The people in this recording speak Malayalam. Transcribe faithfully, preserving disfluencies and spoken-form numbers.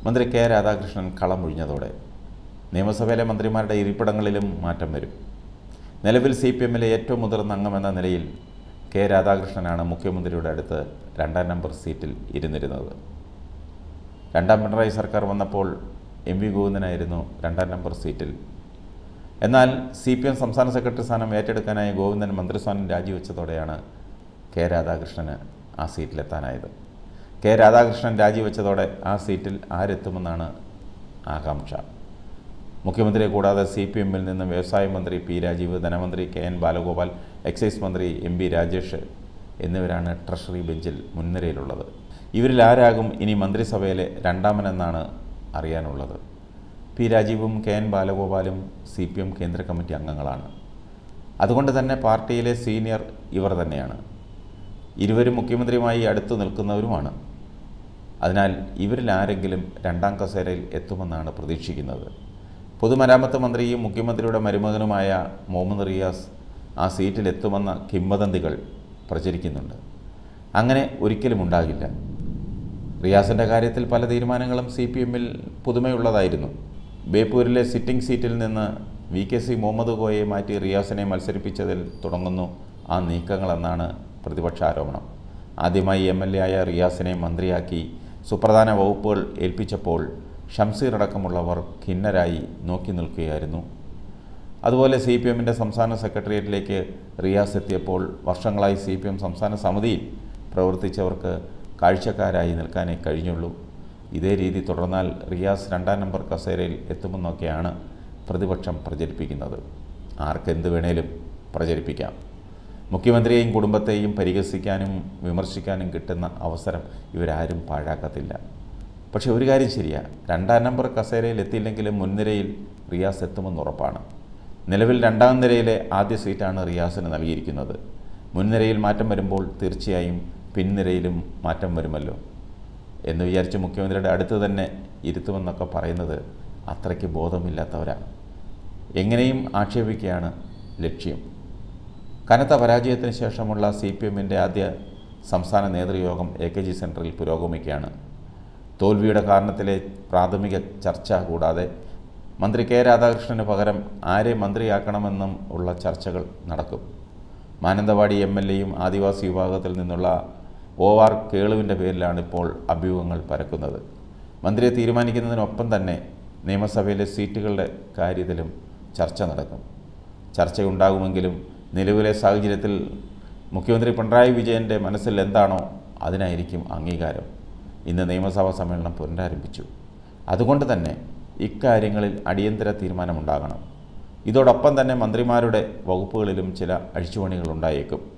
മന്ത്രി കെ രാധാകൃഷ്ണൻ കളമൊഴിഞ്ഞതോടെ നിയമസഭയിലെ മന്ത്രിമാരുടെ ഇരിപ്പിടങ്ങളിലും മാറ്റം വരും. നിലവിൽ സി പി എമ്മിലെ ഏറ്റവും മുതിർന്ന അംഗമെന്ന നിലയിൽ കെ രാധാകൃഷ്ണനാണ് മുഖ്യമന്ത്രിയുടെ അടുത്ത് രണ്ടാം നമ്പർ സീറ്റിൽ ഇരുന്നിരുന്നത്. രണ്ടാം പിണറായി സർക്കാർ വന്നപ്പോൾ എം വി ഗോവിന്ദനായിരുന്നു രണ്ടാം നമ്പർ സീറ്റിൽ. എന്നാൽ സി പി എം സംസ്ഥാന സെക്രട്ടറി സ്ഥാനം ഏറ്റെടുക്കാനായി ഗോവിന്ദൻ മന്ത്രിസ്ഥാനം രാജിവെച്ചതോടെയാണ് കെ രാധാകൃഷ്ണന് ആ സീറ്റിലെത്താനായത്. കെ രാധാകൃഷ്ണൻ രാജിവെച്ചതോടെ ആ സീറ്റിൽ ആരെത്തുമെന്നാണ് ആകാംക്ഷ. മുഖ്യമന്ത്രിയെ കൂടാതെ സി പി എമ്മിൽ നിന്ന് വ്യവസായ മന്ത്രി പി രാജീവ്, ധനമന്ത്രി കെ എൻ ബാലഗോപാൽ, എക്സൈസ് മന്ത്രി എം ബി രാജേഷ് എന്നിവരാണ് ട്രഷറി ബെഞ്ചിൽ മുൻനിരയിലുള്ളത്. ഇവരിൽ ആരാകും ഇനി മന്ത്രിസഭയിലെ രണ്ടാമനെന്നാണ് അറിയാനുള്ളത്. പി രാജീവും കെ എൻ ബാലഗോപാലും സി പി എം കേന്ദ്ര കമ്മിറ്റി അംഗങ്ങളാണ്. അതുകൊണ്ട് തന്നെ പാർട്ടിയിലെ സീനിയർ ഇവർ തന്നെയാണ്. ഇരുവരും മുഖ്യമന്ത്രിയുമായി അടുത്തു നിൽക്കുന്നവരുമാണ്. അതിനാൽ ഇവരിൽ ആരെങ്കിലും രണ്ടാം കസേരയിൽ എത്തുമെന്നാണ് പ്രതീക്ഷിക്കുന്നത്. പൊതുമരാമത്ത് മന്ത്രിയും മുഖ്യമന്ത്രിയുടെ മരുമകനുമായ മുഹമ്മദ് റിയാസ് ആ സീറ്റിലെത്തുമെന്ന കിംവദന്തികൾ പ്രചരിക്കുന്നുണ്ട്. അങ്ങനെ ഒരിക്കലും ഉണ്ടാകില്ല. റിയാസിൻ്റെ കാര്യത്തിൽ പല തീരുമാനങ്ങളും സി പി എമ്മിൽ പുതുമയുള്ളതായിരുന്നു. ബേപ്പൂരിലെ സിറ്റിംഗ് സീറ്റിൽ നിന്ന് വി കെ സി മുഹമ്മദ് കോയെ മാറ്റി റിയാസിനെ മത്സരിപ്പിച്ചതിൽ തുടങ്ങുന്നു ആ നീക്കങ്ങളെന്നാണ് പ്രതിപക്ഷ ആരോപണം. ആദ്യമായി എം എൽ എ ആയ റിയാസിനെ മന്ത്രിയാക്കി സുപ്രധാന വകുപ്പുകൾ ഏൽപ്പിച്ചപ്പോൾ ഷംസീർ അടക്കമുള്ളവർ ഖിന്നരായി നോക്കി നിൽക്കുകയായിരുന്നു. അതുപോലെ സി പി എമ്മിൻ്റെ സംസ്ഥാന സെക്രട്ടേറിയറ്റിലേക്ക് റിയാസ് എത്തിയപ്പോൾ വർഷങ്ങളായി സി പി എം സംസ്ഥാന സമിതിയിൽ പ്രവർത്തിച്ചവർക്ക് കാഴ്ചക്കാരായി നിൽക്കാനേ കഴിഞ്ഞുള്ളൂ. ഇതേ രീതി തുടർന്നാൽ റിയാസ് രണ്ടാം നമ്പർ കസേരയിൽ എത്തുമെന്നൊക്കെയാണ് പ്രതിപക്ഷം പ്രചരിപ്പിക്കുന്നത്. ആർക്കെന്ത് വേണേലും പ്രചരിപ്പിക്കാം. മുഖ്യമന്ത്രിയെയും കുടുംബത്തെയും പരിഹസിക്കാനും വിമർശിക്കാനും കിട്ടുന്ന അവസരം ഇവരാരും പാഴാക്കത്തില്ല. പക്ഷേ ഒരു കാര്യം ശരിയാ, രണ്ടാം നമ്പർ കസേരയിൽ എത്തിയില്ലെങ്കിലും മുൻനിരയിൽ റിയാസ് എത്തുമെന്ന് ഉറപ്പാണ്. നിലവിൽ രണ്ടാം നിരയിലെ ആദ്യ സീറ്റാണ് റിയാസിന് നൽകിയിരിക്കുന്നത്. മുൻനിരയിൽ മാറ്റം വരുമ്പോൾ തീർച്ചയായും പിൻനിരയിലും മാറ്റം വരുമല്ലോ എന്ന് വിചാരിച്ച് മുഖ്യമന്ത്രിയുടെ അടുത്ത് തന്നെ ഇരുത്തുമെന്നൊക്കെ പറയുന്നത് അത്രയ്ക്ക് ബോധമില്ലാത്തവരാണ്. എങ്ങനെയും ആക്ഷേപിക്കുകയാണ് ലക്ഷ്യം. കനത്ത പരാജയത്തിന് ശേഷമുള്ള സി പി എമ്മിൻ്റെ ആദ്യ സംസ്ഥാന നേതൃയോഗം എ കെ ജി സെൻറ്ററിൽ പുരോഗമിക്കുകയാണ്. തോൽവിയുടെ കാരണത്തിലെ പ്രാഥമിക ചർച്ച കൂടാതെ മന്ത്രി കെ രാധാകൃഷ്ണന് പകരം ആരെ മന്ത്രിയാക്കണമെന്നും ഉള്ള ചർച്ചകൾ നടക്കും. മാനന്തവാടി എം എൽ എയും ആദിവാസി വിഭാഗത്തിൽ നിന്നുള്ള ഒ ആർ കേളുവിൻ്റെ പേരിലാണ് ഇപ്പോൾ അഭ്യൂഹങ്ങൾ പരക്കുന്നത്. മന്ത്രിയെ തീരുമാനിക്കുന്നതിനൊപ്പം തന്നെ നിയമസഭയിലെ സീറ്റുകളുടെ കാര്യത്തിലും ചർച്ച നടക്കും. ചർച്ചയുണ്ടാകുമെങ്കിലും നിലവിലെ സാഹചര്യത്തിൽ മുഖ്യമന്ത്രി പിണറായി വിജയൻ്റെ മനസ്സിൽ എന്താണോ അതിനായിരിക്കും അംഗീകാരം. ഇന്ന് നിയമസഭാ സമ്മേളനം പുനരാരംഭിച്ചു. അതുകൊണ്ട് തന്നെ ഇക്കാര്യങ്ങളിൽ അടിയന്തര തീരുമാനമുണ്ടാകണം. ഇതോടൊപ്പം തന്നെ മന്ത്രിമാരുടെ വകുപ്പുകളിലും ചില അഴിച്ചുപണികളുണ്ടായേക്കും.